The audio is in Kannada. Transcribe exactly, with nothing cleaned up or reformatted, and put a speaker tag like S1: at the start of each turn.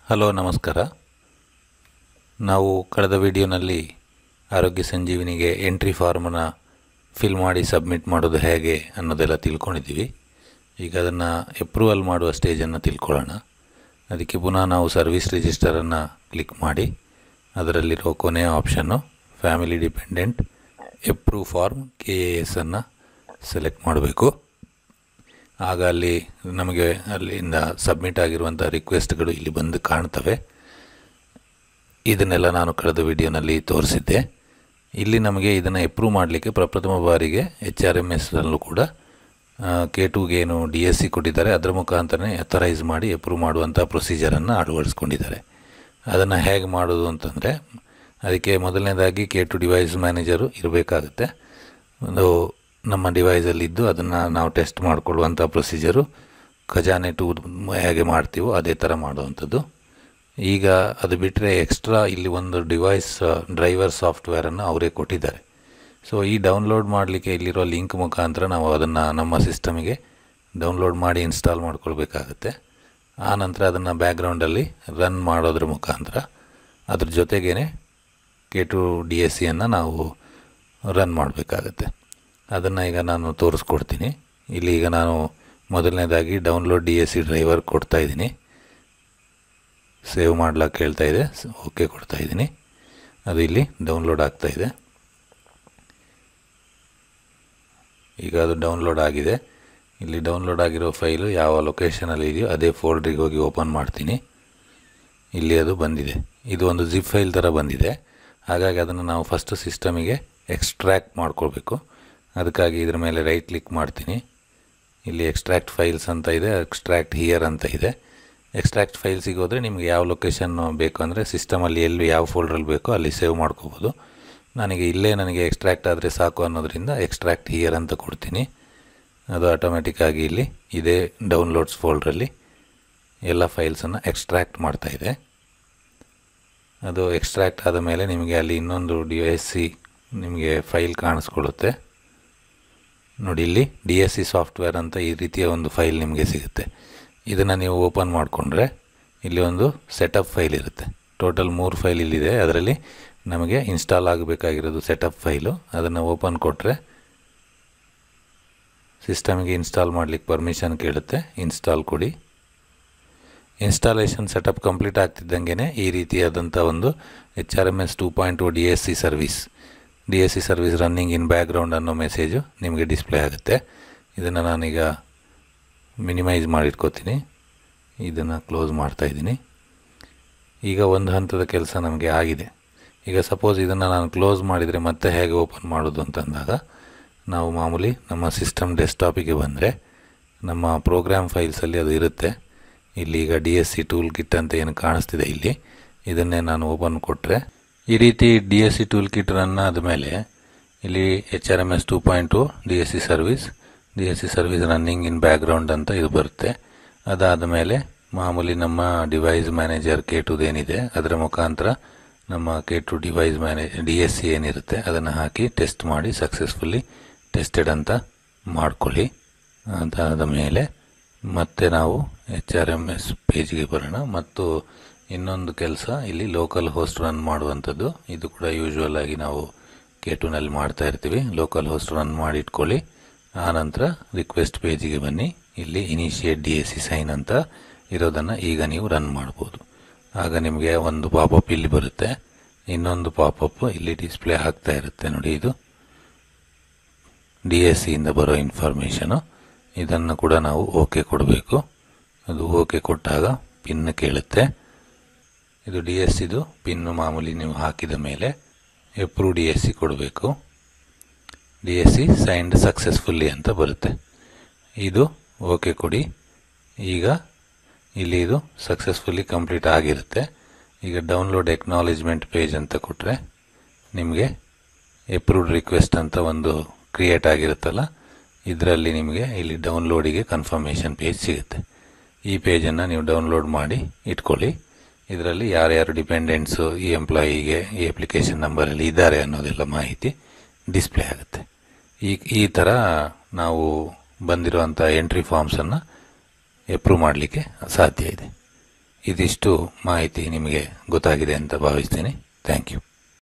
S1: ಹಲೋ ನಮಸ್ಕಾರ. ನಾವು ಕಳೆದ ವಿಡಿಯೋನಲ್ಲಿ ಆರೋಗ್ಯ ಸಂಜೀವಿನಿಗೆ ಎಂಟ್ರಿ ಫಾರ್ಮನ್ನು ಫಿಲ್ ಮಾಡಿ ಸಬ್ಮಿಟ್ ಮಾಡೋದು ಹೇಗೆ ಅನ್ನೋದೆಲ್ಲ ತಿಳ್ಕೊಂಡಿದ್ದೀವಿ. ಈಗ ಅದನ್ನು ಅಪ್ರೂವಲ್ ಮಾಡುವ ಸ್ಟೇಜನ್ನು ತಿಳ್ಕೊಳ್ಳೋಣ. ಅದಕ್ಕೆ ಪುನಃ ನಾವು ಸರ್ವಿಸ್ ರಿಜಿಸ್ಟರನ್ನು ಕ್ಲಿಕ್ ಮಾಡಿ ಅದರಲ್ಲಿರೋ ಕೊನೆಯ ಆಪ್ಷನ್ನು family dependent approve form K A S ಅನ್ನು ಸೆಲೆಕ್ಟ್ ಮಾಡಬೇಕು. ಆಗ ಅಲ್ಲಿ ನಮಗೆ ಅಲ್ಲಿಂದ ಸಬ್ಮಿಟ್ ಆಗಿರುವಂಥ ರಿಕ್ವೆಸ್ಟ್ಗಳು ಇಲ್ಲಿ ಬಂದು ಕಾಣ್ತವೆ. ಇದನ್ನೆಲ್ಲ ನಾನು ಕಳೆದ ವಿಡಿಯೋನಲ್ಲಿ ತೋರಿಸಿದ್ದೆ. ಇಲ್ಲಿ ನಮಗೆ ಇದನ್ನು ಅಪ್ರೂವ್ ಮಾಡಲಿಕ್ಕೆ ಪ್ರಪ್ರಥಮ ಬಾರಿಗೆ ಎಚ್ ಆರ್ ಎಮ್ ಎಸ್ನಲ್ಲೂ ಕೂಡ ಕೆ ಟೂಗೆ ಏನು ಡಿ ಎಸ್ ಸಿ ಕೊಟ್ಟಿದ್ದಾರೆ ಅದರ ಮುಖಾಂತರನೇ ಅಥರೈಸ್ ಮಾಡಿ ಅಪ್ರೂವ್ ಮಾಡುವಂಥ ಪ್ರೊಸೀಜರನ್ನು ಅಳವಡಿಸ್ಕೊಂಡಿದ್ದಾರೆ. ಅದನ್ನು ಹೇಗೆ ಮಾಡೋದು ಅಂತಂದರೆ ಅದಕ್ಕೆ ಮೊದಲನೇದಾಗಿ ಕೆ ಟು ಡಿವೈಸ್ ಮ್ಯಾನೇಜರು ಇರಬೇಕಾಗುತ್ತೆ. ಒಂದು ನಮ್ಮ ಡಿವೈಸಲ್ಲಿದ್ದು ಅದನ್ನು ನಾವು ಟೆಸ್ಟ್ ಮಾಡಿಕೊಳ್ಳುವಂಥ ಪ್ರೊಸೀಜರು ಖಜಾನೆ ಟು ಹೇಗೆ ಮಾಡ್ತೀವೋ ಅದೇ ಥರ ಮಾಡುವಂಥದ್ದು. ಈಗ ಅದು ಬಿಟ್ಟರೆ ಎಕ್ಸ್ಟ್ರಾ ಇಲ್ಲಿ ಒಂದು ಡಿವೈಸ್ ಡ್ರೈವರ್ ಸಾಫ್ಟ್ವೇರನ್ನು ಅವರೇ ಕೊಟ್ಟಿದ್ದಾರೆ. ಸೊ ಈ ಡೌನ್ಲೋಡ್ ಮಾಡಲಿಕ್ಕೆ ಇಲ್ಲಿರೋ ಲಿಂಕ್ ಮುಖಾಂತರ ನಾವು ಅದನ್ನು ನಮ್ಮ ಸಿಸ್ಟಮಿಗೆ ಡೌನ್ಲೋಡ್ ಮಾಡಿ ಇನ್ಸ್ಟಾಲ್ ಮಾಡ್ಕೊಳ್ಬೇಕಾಗತ್ತೆ. ಆನಂತರ ಅದನ್ನು ಬ್ಯಾಕ್ಗ್ರೌಂಡಲ್ಲಿ ರನ್ ಮಾಡೋದ್ರ ಮುಖಾಂತರ ಅದ್ರ ಜೊತೆಗೇ ಕೆ ಟು ಡಿ ಎಸ್ ಸಿಯನ್ನು ನಾವು ರನ್ ಮಾಡಬೇಕಾಗತ್ತೆ. ಅದನ್ನು ಈಗ ನಾನು ತೋರಿಸ್ಕೊಡ್ತೀನಿ. ಇಲ್ಲಿ ಈಗ ನಾನು ಮೊದಲನೇದಾಗಿ download D S C driver ಕೊಡ್ತಾಯಿದ್ದೀನಿ. ಸೇವ್ ಮಾಡ್ಲಿಕ್ಕೆ ಹೇಳ್ತಾ ಇದೆ, ಓಕೆ ಕೊಡ್ತಾಯಿದ್ದೀನಿ. ಅದು ಇಲ್ಲಿ ಡೌನ್ಲೋಡ್ ಆಗ್ತಾಯಿದೆ. ಈಗ ಅದು ಡೌನ್ಲೋಡ್ ಆಗಿದೆ. ಇಲ್ಲಿ ಡೌನ್ಲೋಡ್ ಆಗಿರೋ ಫೈಲು ಯಾವ ಲೊಕೇಶನಲ್ಲಿ ಇದೆಯೋ ಅದೇ ಫೋಲ್ಡ್ರಿಗೆ ಹೋಗಿ ಓಪನ್ ಮಾಡ್ತೀನಿ. ಇಲ್ಲಿ ಅದು ಬಂದಿದೆ. ಇದು ಒಂದು ಜಿಪ್ ಫೈಲ್ ಥರ ಬಂದಿದೆ. ಹಾಗಾಗಿ ಅದನ್ನು ನಾವು ಫಸ್ಟ್ ಸಿಸ್ಟಮಿಗೆ ಎಕ್ಸ್ಟ್ರ್ಯಾಕ್ಟ್ ಮಾಡ್ಕೊಳ್ಬೇಕು. ಅದಕ್ಕಾಗಿ ಇದ್ರ ಮೇಲೆ ರೈಟ್ ಕ್ಲಿಕ್ ಮಾಡ್ತೀನಿ. ಇಲ್ಲಿ ಎಕ್ಸ್ಟ್ರಾಕ್ಟ್ ಫೈಲ್ಸ್ ಅಂತ ಇದೆ, ಎಕ್ಸ್ಟ್ರಾಕ್ಟ್ ಹಿಯರ್ ಅಂತ ಇದೆ. ಎಕ್ಸ್ಟ್ರಾಕ್ಟ್ ಫೈಲ್ಸಿಗೆ ಹೋದರೆ ನಿಮಗೆ ಯಾವ ಲೊಕೇಶನ್ ಬೇಕು ಅಂದರೆ ಸಿಸ್ಟಮಲ್ಲಿ ಎಲ್ಲಿ ಯಾವ ಫೋಲ್ಡ್ರಲ್ಲಿ ಬೇಕೋ ಅಲ್ಲಿ ಸೇವ್ ಮಾಡ್ಕೋಬೋದು. ನನಗೆ ಇಲ್ಲೇ ನನಗೆ ಎಕ್ಸ್ಟ್ರಾಕ್ಟ್ ಆದರೆ ಸಾಕು ಅನ್ನೋದರಿಂದ ಎಕ್ಸ್ಟ್ರಾಕ್ಟ್ ಹಿಯರ್ ಅಂತ ಕೊಡ್ತೀನಿ. ಅದು ಆಟೋಮೆಟಿಕ್ಕಾಗಿ ಇಲ್ಲಿ ಇದೇ ಡೌನ್ಲೋಡ್ಸ್ ಫೋಲ್ಡ್ರಲ್ಲಿ ಎಲ್ಲ ಫೈಲ್ಸನ್ನು ಎಕ್ಸ್ಟ್ರಾಕ್ಟ್ ಮಾಡ್ತಾಯಿದೆ. ಅದು ಎಕ್ಸ್ಟ್ರಾಕ್ಟ್ ಆದ ಮೇಲೆ ನಿಮಗೆ ಅಲ್ಲಿ ಇನ್ನೊಂದು ಡಿ ಎಸ್ ಸಿ ನಿಮಗೆ ಫೈಲ್ ಕಾಣಿಸ್ಕೊಳ್ಳುತ್ತೆ ನೋಡಿ. ಇಲ್ಲಿ ಡಿ ಎಸ್ ಸಿ ಸಾಫ್ಟ್ವೇರ್ ಅಂತ ಈ ರೀತಿಯ ಒಂದು ಫೈಲ್ ನಿಮಗೆ ಸಿಗುತ್ತೆ. ಇದನ್ನು ನೀವು ಓಪನ್ ಮಾಡಿಕೊಂಡ್ರೆ ಇಲ್ಲಿ ಒಂದು ಸೆಟಪ್ ಫೈಲ್ ಇರುತ್ತೆ. ಟೋಟಲ್ ಮೂರು ಫೈಲ್ ಇಲ್ಲಿದೆ. ಅದರಲ್ಲಿ ನಮಗೆ ಇನ್ಸ್ಟಾಲ್ ಆಗಬೇಕಾಗಿರೋದು ಸೆಟಪ್ ಫೈಲು. ಅದನ್ನು ಓಪನ್ ಕೊಟ್ಟರೆ ಸಿಸ್ಟಮಿಗೆ ಇನ್ಸ್ಟಾಲ್ ಮಾಡಲಿಕ್ಕೆ ಪರ್ಮಿಷನ್ ಕೇಳುತ್ತೆ. ಇನ್ಸ್ಟಾಲ್ ಕೊಡಿ. ಇನ್ಸ್ಟಾಲೇಷನ್ ಸೆಟಪ್ ಕಂಪ್ಲೀಟ್ ಆಗ್ತಿದ್ದಂಗೆ ಈ ರೀತಿಯಾದಂಥ ಒಂದು H R M S two point two D S C service D S C service running in background ಅನ್ನೋ ಮೆಸೇಜು ನಿಮಗೆ ಡಿಸ್ಪ್ಲೇ ಆಗುತ್ತೆ. ಇದನ್ನು ನಾನೀಗ ಮಿನಿಮೈಸ್ ಮಾಡಿಟ್ಕೋತೀನಿ. ಇದನ್ನು ಕ್ಲೋಸ್ ಮಾಡ್ತಾಯಿದ್ದೀನಿ. ಈಗ ಒಂದು ಹಂತದ ಕೆಲಸ ನಮಗೆ ಆಗಿದೆ. ಈಗ ಸಪೋಸ್ ಇದನ್ನು ನಾನು ಕ್ಲೋಸ್ ಮಾಡಿದರೆ ಮತ್ತೆ ಹೇಗೆ ಓಪನ್ ಮಾಡೋದು ಅಂತಂದಾಗ ನಾವು ಮಾಮೂಲಿ ನಮ್ಮ ಸಿಸ್ಟಮ್ ಡೆಸ್ಕ್ಟಾಪಿಗೆ ಬಂದರೆ ನಮ್ಮ ಪ್ರೋಗ್ರಾಮ್ ಫೈಲ್ಸಲ್ಲಿ ಅದು ಇರುತ್ತೆ. ಇಲ್ಲಿ ಈಗ D S C tool kit ಅಂತ ಏನು ಕಾಣಿಸ್ತಿದೆ ಇಲ್ಲಿ, ಇದನ್ನೇ ನಾನು ಓಪನ್ ಕೊಟ್ಟರೆ ಈ ರೀತಿ D S C tool kit run ಆದಮೇಲೆ ಇಲ್ಲಿ H R M S two point two D S C service D S C service running in background ಅಂತ ಇದು ಬರುತ್ತೆ. ಅದಾದ ಮೇಲೆ ಮಾಮೂಲಿ ನಮ್ಮ ಡಿವೈಸ್ ಮ್ಯಾನೇಜರ್ ಕೆ ಟುದೇನಿದೆ ಅದರ ಮುಖಾಂತರ ನಮ್ಮ K two device manage D S C ಏನಿರುತ್ತೆ ಅದನ್ನು ಹಾಕಿ ಟೆಸ್ಟ್ ಮಾಡಿ ಸಕ್ಸಸ್ಫುಲ್ಲಿ ಟೆಸ್ಟೆಡ್ ಅಂತ ಮಾಡ್ಕೊಳ್ಳಿ. ಅದಾದ ಮೇಲೆ ಮತ್ತೆ ನಾವು ಎಚ್ ಆರ್ ಎಮ್ ಎಸ್ ಪೇಜ್ಗೆ ಬರೋಣ. ಮತ್ತು ಇನ್ನೊಂದು ಕೆಲಸ ಇಲ್ಲಿ ಲೋಕಲ್ ಹೋಸ್ಟ್ ರನ್ ಮಾಡುವಂಥದ್ದು. ಇದು ಕೂಡ ಯೂಶ್ವಲ್ ಆಗಿ ನಾವು ಕೆ ಟೂನಲ್ಲಿ ಮಾಡ್ತಾ ಇರ್ತೀವಿ. ಲೋಕಲ್ ಹೋಸ್ಟ್ ರನ್ ಮಾಡಿ ಇಟ್ಕೊಳ್ಳಿ. ಆನಂತರ ರಿಕ್ವೆಸ್ಟ್ ಪೇಜಿಗೆ ಬನ್ನಿ. ಇಲ್ಲಿ initiate D S C sign ಅಂತ ಇರೋದನ್ನು ಈಗ ನೀವು ರನ್ ಮಾಡ್ಬೋದು. ಆಗ ನಿಮಗೆ ಒಂದು ಪಾಪಪ್ ಇಲ್ಲಿ ಬರುತ್ತೆ, ಇನ್ನೊಂದು ಪಾಪಪ್ ಇಲ್ಲಿ ಡಿಸ್ಪ್ಲೇ ಆಗ್ತಾ ಇರುತ್ತೆ ನೋಡಿ. ಇದು ಡಿ ಎಸ್ ಸಿಯಿಂದ ಬರೋ ಇನ್ಫಾರ್ಮೇಷನು. ಇದನ್ನು ಕೂಡ ನಾವು ಓಕೆ ಕೊಡಬೇಕು. ಅದು ಓಕೆ ಕೊಟ್ಟಾಗ ಪಿನ್ ಕೇಳುತ್ತೆ. ಇದು ಡಿ ಎಸ್ ಸಿದು ಪಿನ್ನು ಮಾಮೂಲಿ ನೀವು ಹಾಕಿದ ಮೇಲೆ ಅಪ್ರೂವ್ ಡಿ ಎಸ್ ಸಿ ಕೊಡಬೇಕು. D S C signed successfully ಅಂತ ಬರುತ್ತೆ. ಇದು ಓಕೆ ಕೊಡಿ. ಈಗ ಇಲ್ಲಿ ಇದು ಸಕ್ಸಸ್ಫುಲ್ಲಿ ಕಂಪ್ಲೀಟ್ ಆಗಿರುತ್ತೆ. ಈಗ ಡೌನ್ಲೋಡ್ ಎಕ್ನಾಲೇಜ್ಮೆಂಟ್ ಪೇಜ್ ಅಂತ ಕೊಟ್ಟರೆ ನಿಮಗೆ ಅಪ್ರೂವ್ಡ್ ರಿಕ್ವೆಸ್ಟ್ ಅಂತ ಒಂದು ಕ್ರಿಯೇಟ್ ಆಗಿರುತ್ತಲ್ಲ, ಇದರಲ್ಲಿ ನಿಮಗೆ ಇಲ್ಲಿ ಡೌನ್ಲೋಡಿಗೆ ಕನ್ಫರ್ಮೇಷನ್ ಪೇಜ್ ಸಿಗುತ್ತೆ. ಈ ಪೇಜನ್ನು ನೀವು ಡೌನ್ಲೋಡ್ ಮಾಡಿ ಇಟ್ಕೊಳ್ಳಿ. ಇದರಲ್ಲಿ ಯಾರ್ಯಾರು ಡಿಪೆಂಡೆಂಟ್ಸು ಈ ಎಂಪ್ಲಾಯಿಗೆ ಈ ಅಪ್ಲಿಕೇಶನ್ ನಂಬರಲ್ಲಿ ಇದ್ದಾರೆ ಅನ್ನೋದೆಲ್ಲ ಮಾಹಿತಿ ಡಿಸ್ಪ್ಲೇ ಆಗುತ್ತೆ. ಈ ಈ ಥರ ನಾವು ಬಂದಿರುವಂಥ ಎಂಟ್ರಿ ಫಾರ್ಮ್ಸನ್ನು ಅಪ್ರೂವ್ ಮಾಡಲಿಕ್ಕೆ ಸಾಧ್ಯ ಇದೆ. ಇದಿಷ್ಟು ಮಾಹಿತಿ ನಿಮಗೆ ಗೊತ್ತಾಗಿದೆ ಅಂತ ಭಾವಿಸ್ತೀನಿ. Thank you.